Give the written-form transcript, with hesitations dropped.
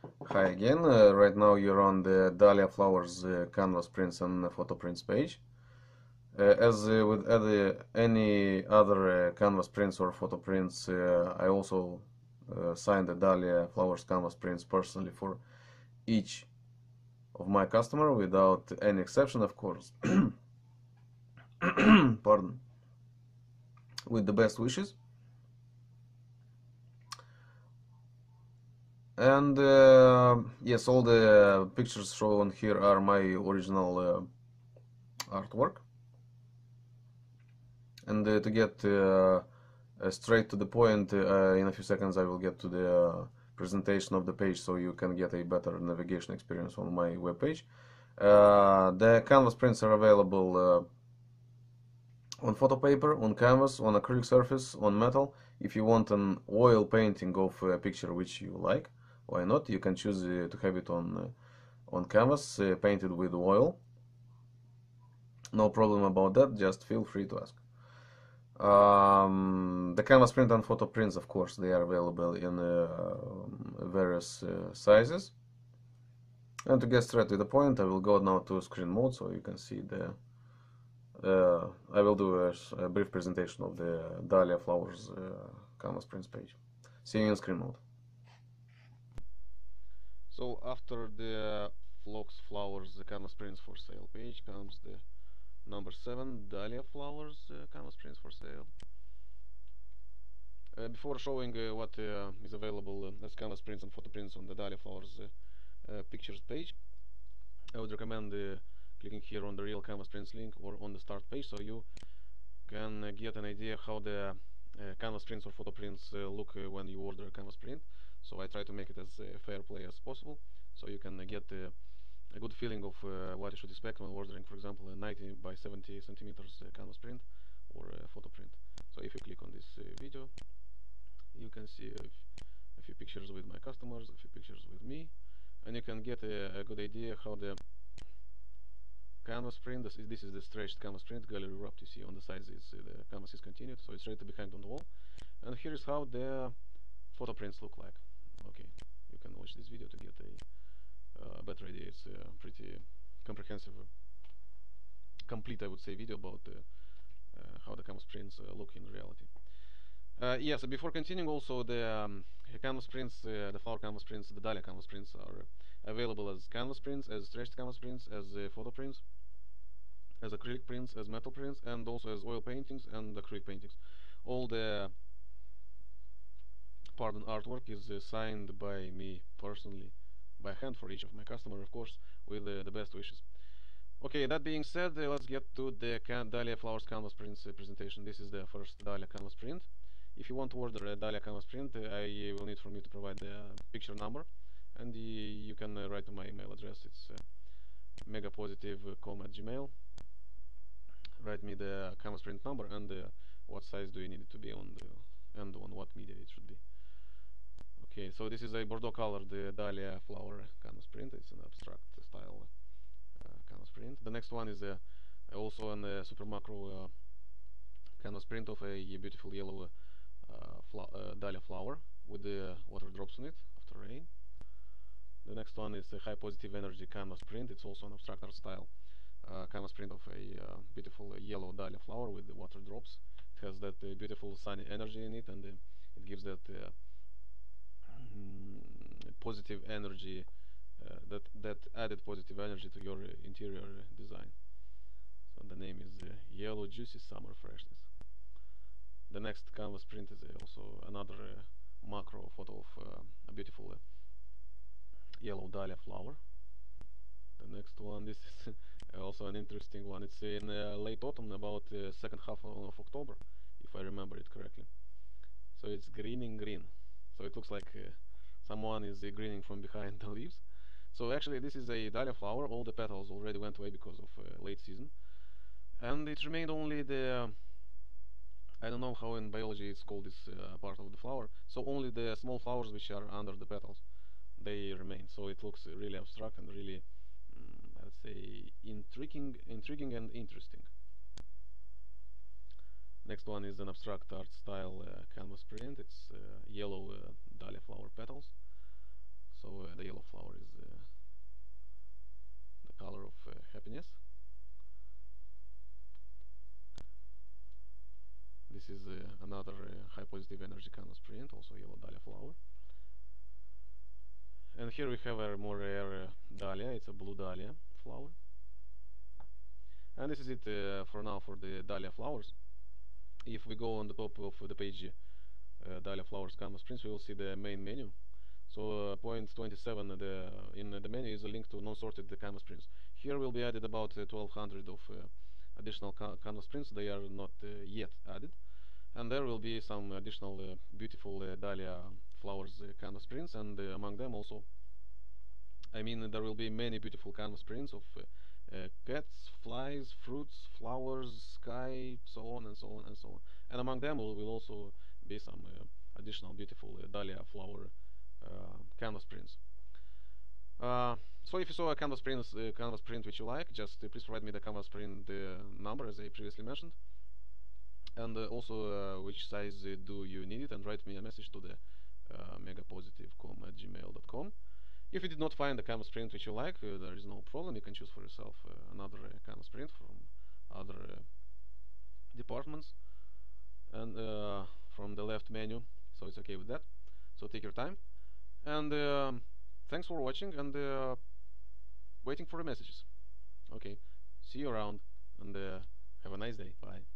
Hi again. Right now you're on the Dahlia Flowers canvas prints and photo prints page. As with any other canvas prints or photo prints, I also signed the Dahlia Flowers canvas prints personally for each of my customer without any exception, of course. Pardon. With the best wishes. And yes, all the pictures shown here are my original artwork. And to get straight to the point, in a few seconds I will get to the presentation of the page so you can get a better navigation experience on my webpage. The canvas prints are available on photo paper, on canvas, on acrylic surface, on metal. If you want an oil painting of a picture which you like, why not? You can choose to have it on canvas painted with oil. No problem about that, just feel free to ask. The canvas print and photo prints, of course, they are available in various sizes. And to get straight to the point, I will go now to screen mode so you can see the I will do a brief presentation of the Dahlia Flowers canvas prints page. See you in screen mode. So after the Phlox Flowers canvas prints for sale page comes the number 7 Dahlia Flowers canvas prints for sale. Before showing what is available as canvas prints and photo prints on the Dahlia Flowers pictures page, I would recommend clicking here on the real canvas prints link or on the start page so you can get an idea how the canvas prints or photo prints look when you order a canvas print. So I try to make it as fair play as possible so you can get a good feeling of what you should expect when ordering, for example, a 90 by 70 centimeters canvas print or a photo print. So if you click on this video, you can see a few pictures with my customers, a few pictures with me, and you can get a good idea how the canvas print, this is the stretched canvas print, gallery wrapped, you see on the sides the canvas is continued, so it's ready to be hanged on the wall. And here is how the photo prints look like. Okay, you can watch this video to get a better idea. It's a pretty comprehensive, complete, I would say, video about how the canvas prints look in reality. Yes, before continuing, also the canvas prints, the flower canvas prints, the Dahlia canvas prints are available as canvas prints, as stretched canvas prints, as photo prints, as acrylic prints, as metal prints, and also as oil paintings and acrylic paintings. All the artwork is signed by me personally, by hand for each of my customer, of course, with the best wishes. Okay, that being said, let's get to the Dahlia Flowers canvas prints presentation. This is the first Dahlia canvas print. If you want to order a Dahlia canvas print, I will need from you to provide the picture number, and you can write to my email address. It's megapositive@gmail. Write me the canvas print number and what size do you need it to be on and on what media it should be. Okay, so this is a Bordeaux colored Dahlia flower canvas print. It's an abstract style canvas print. The next one is also a super macro canvas print of a beautiful yellow Dahlia flower with the water drops on it after rain. The next one is a high positive energy canvas print. It's also an abstract art style canvas print of a beautiful yellow Dahlia flower with the water drops. It has that beautiful sunny energy in it, and it gives that positive energy, that added positive energy to your interior design. So the name is Yellow Juicy Summer Freshness. The next canvas print is also another macro photo of a beautiful yellow Dahlia flower. The next one, this is also an interesting one. It's in late autumn, about second half of October, if I remember it correctly. So it's greening green. So it looks like someone is greening from behind the leaves. So actually this is a Dahlia flower. All the petals already went away because of late season, and it remained only the I don't know how in biology it's called this part of the flower. So only the small flowers which are under the petals, they remain. So it looks really abstract and really, I would say, intriguing and interesting. Next one is an abstract art style canvas print. It's yellow Dahlia flower petals. So the yellow this is another high positive energy canvas print, also yellow dahlia flower. And here we have a more rare dahlia. It's a blue dahlia flower. And this is it for now for the dahlia flowers. If we go on the top of the page Dahlia Flowers Canvas Prints, we will see the main menu. So point 27 in the menu is a link to non-sorted canvas prints. Here will be added about 1200 of additional canvas prints. They are not yet added. And there will be some additional beautiful Dahlia Flowers canvas prints, and among them also, I mean, there will be many beautiful canvas prints of cats, flies, fruits, flowers, sky, so on and so on and so on. And among them will also be some additional beautiful Dahlia flower canvas prints. So if you saw a canvas print which you like, just please provide me the canvas print number as I previously mentioned, and also which size do you need it, and write me a message to the megapositivecom@gmail.com. If you did not find the canvas print which you like, there is no problem. You can choose for yourself another canvas print from other departments and from the left menu, so it's okay with that. So take your time, and thanks for watching, and waiting for the messages. Okay, see you around, and have a nice day. Bye.